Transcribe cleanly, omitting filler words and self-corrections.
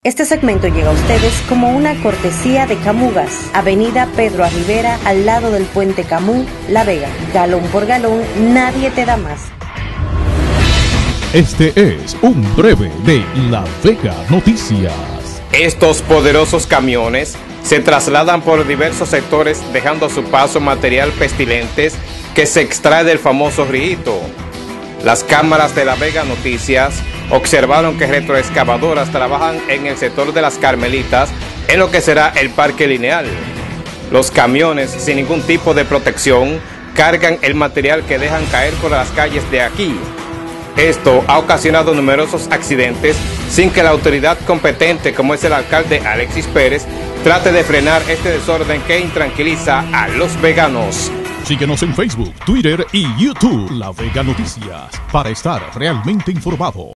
Este segmento llega a ustedes como una cortesía de Camugas, Avenida Pedro A. Rivera, al lado del Puente Camú, La Vega. Galón por galón, nadie te da más. Este es un breve de La Vega Noticias. Estos poderosos camiones se trasladan por diversos sectores, dejando a su paso material pestilentes que se extrae del famoso río. Las cámaras de La Vega Noticias observaron que retroexcavadoras trabajan en el sector de las Carmelitas, en lo que será el Parque Lineal. Los camiones, sin ningún tipo de protección, cargan el material que dejan caer por las calles de aquí. Esto ha ocasionado numerosos accidentes sin que la autoridad competente, como es el alcalde Alexis Pérez, trate de frenar este desorden que intranquiliza a los veganos. Síguenos en Facebook, Twitter y YouTube, La Vega Noticias, para estar realmente informado.